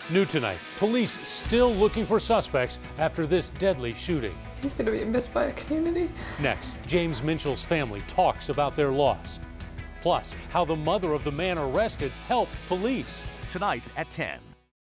New tonight, police still looking for suspects after this deadly shooting. He's going to be missed by a community. Next, James Minchell's family talks about their loss. Plus, how the mother of the man arrested helped police. Tonight at 10.